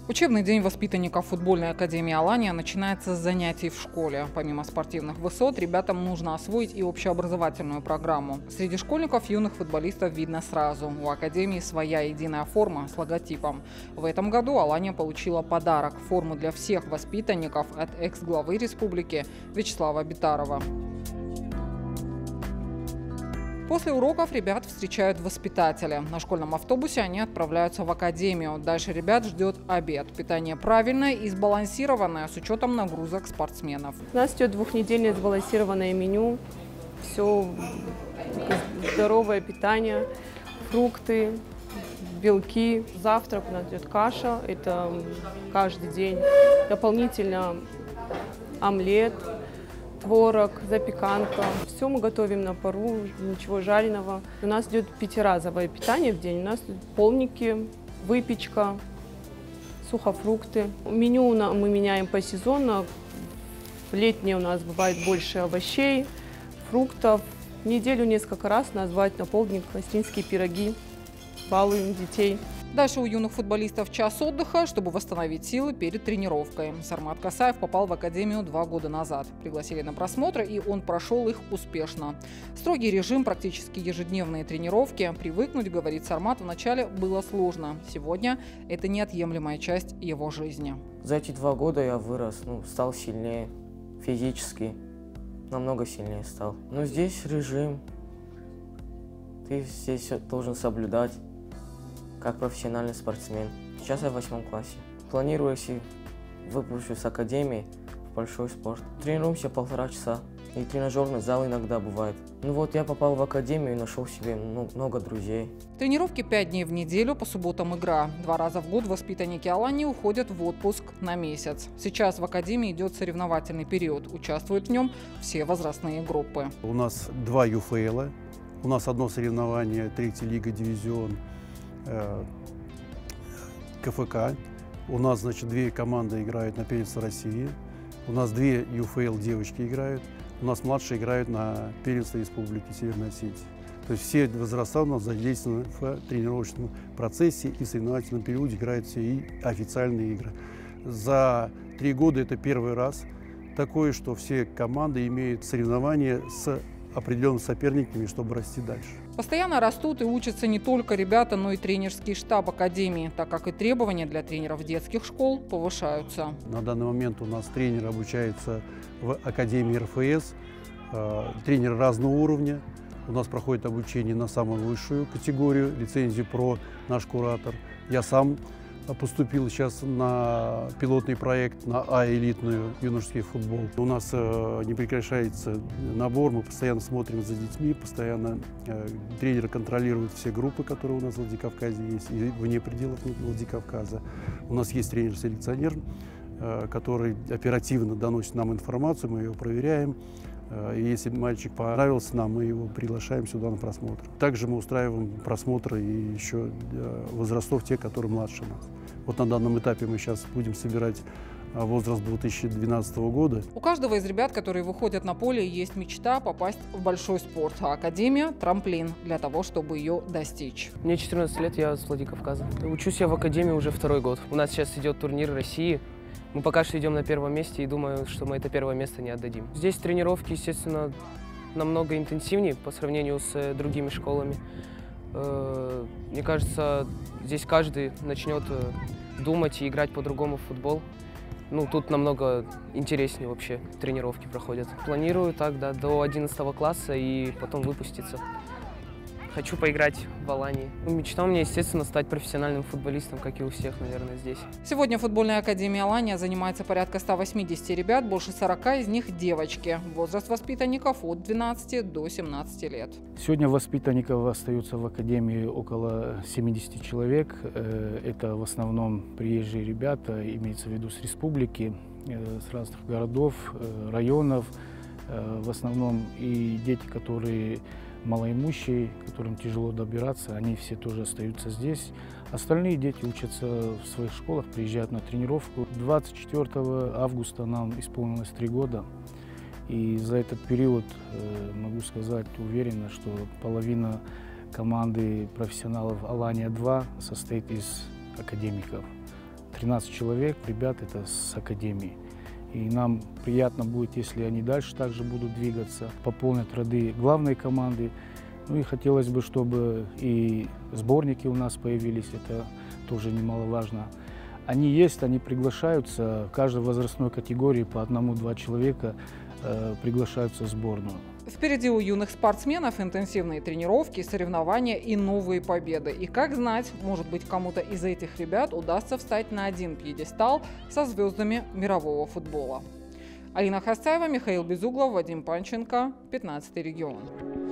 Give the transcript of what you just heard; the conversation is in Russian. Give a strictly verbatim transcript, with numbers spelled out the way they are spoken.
Учебный день воспитанников футбольной академии «Алания» начинается с занятий в школе. Помимо спортивных высот, ребятам нужно освоить и общеобразовательную программу. Среди школьников юных футболистов видно сразу. У академии своя единая форма с логотипом. В этом году «Алания» получила подарок – форму для всех воспитанников от экс-главы республики Вячеслава Битарова. После уроков ребят встречают воспитатели. На школьном автобусе они отправляются в академию. Дальше ребят ждет обед. Питание правильное и сбалансированное с учетом нагрузок спортсменов. У нас идет двухнедельное сбалансированное меню. Все здоровое питание, фрукты, белки. Завтрак у нас идет каша, это каждый день. Дополнительно омлет, творог, запеканка. Все мы готовим на пару, ничего жареного. У нас идет пятиразовое питание в день. У нас идут полники, выпечка, сухофрукты. Меню мы меняем посезонно. В летнее у нас бывает больше овощей, фруктов. В неделю несколько раз у нас бывает на полдник осетинские пироги. Балуем детей. Дальше у юных футболистов час отдыха, чтобы восстановить силы перед тренировкой. Сармат Касаев попал в академию два года назад. Пригласили на просмотр, и он прошел их успешно. Строгий режим, практически ежедневные тренировки. Привыкнуть, говорит Сармат, вначале было сложно. Сегодня это неотъемлемая часть его жизни. За эти два года я вырос, ну, стал сильнее физически, намного сильнее стал. Но здесь режим, ты здесь должен соблюдать как профессиональный спортсмен. Сейчас я в восьмом классе. Планирую, если выпущусь с академии, в большой спорт. Тренируемся полтора часа. И тренажерный зал иногда бывает. Ну вот я попал в академию и нашел себе ну, много друзей. Тренировки пять дней в неделю, по субботам игра. Два раза в год воспитанники «Алании» уходят в отпуск на месяц. Сейчас в академии идет соревновательный период. Участвуют в нем все возрастные группы. У нас два ю эф эл, у нас одно соревнование, третья лига, дивизион, ка эф ка. У нас, значит, две команды играют на первенство России. У нас две ю эф эл девочки играют. У нас младшие играют на первенство Республики Северной Осетии. То есть все возраста у нас задействованы в тренировочном процессе, и в соревновательном периоде играют все и официальные игры. За три года это первый раз такое, что все команды имеют соревнования с определенными соперниками, чтобы расти дальше. Постоянно растут и учатся не только ребята, но и тренерский штаб академии, так как и требования для тренеров детских школ повышаются. На данный момент у нас тренер обучается в Академии эр эф эс, тренеры разного уровня. У нас проходит обучение на самую высшую категорию, лицензию про наш куратор. Я сам поступил сейчас на пилотный проект на А-элитную юношеский футбол. У нас э, не прекращается набор, мы постоянно смотрим за детьми, постоянно э, тренеры контролируют все группы, которые у нас в Владикавказе есть, и вне пределов Владикавказа. У нас есть тренер-селекционер, э, который оперативно доносит нам информацию, мы ее проверяем. И если мальчик понравился нам, мы его приглашаем сюда на просмотр. Также мы устраиваем просмотры и еще возрастов тех, которые младше нас. Вот на данном этапе мы сейчас будем собирать возраст две тысячи двенадцатого года. У каждого из ребят, которые выходят на поле, есть мечта попасть в большой спорт, а академия – трамплин для того, чтобы ее достичь. Мне четырнадцать лет, я с Владикавказа. Учусь я в академии уже второй год. У нас сейчас идет турнир России. Мы пока что идем на первом месте и думаю, что мы это первое место не отдадим. Здесь тренировки, естественно, намного интенсивнее по сравнению с другими школами. Мне кажется, здесь каждый начнет думать и играть по-другому в футбол. Ну, тут намного интереснее вообще тренировки проходят. Планирую так, да, до одиннадцатого класса и потом выпуститься. Хочу поиграть в «Алании». Мечта у меня, естественно, стать профессиональным футболистом, как и у всех, наверное, здесь. Сегодня футбольная академия «Алания» занимается порядка ста восьмидесяти ребят, больше сорока из них девочки. Возраст воспитанников от двенадцати до семнадцати лет. Сегодня воспитанников остаются в академии около семидесяти человек. Это в основном приезжие ребята, имеется в виду с республики, с разных городов, районов. В основном и дети, которые малоимущие, которым тяжело добираться, они все тоже остаются здесь. Остальные дети учатся в своих школах, приезжают на тренировку. двадцать четвёртого августа нам исполнилось три года. И за этот период, могу сказать уверенно, что половина команды профессионалов «Алания-два» состоит из академиков. тринадцать человек, ребят, это с академии. И нам приятно будет, если они дальше также будут двигаться, пополнят ряды главной команды. Ну и хотелось бы, чтобы и сборники у нас появились, это тоже немаловажно. Они есть, они приглашаются, в каждой возрастной категории по одному-два человека э, приглашаются в сборную. Впереди у юных спортсменов интенсивные тренировки, соревнования и новые победы. И как знать, может быть, кому-то из этих ребят удастся встать на один пьедестал со звездами мирового футбола. Алина Хасаева, Михаил Безуглов, Вадим Панченко, пятнадцатый регион.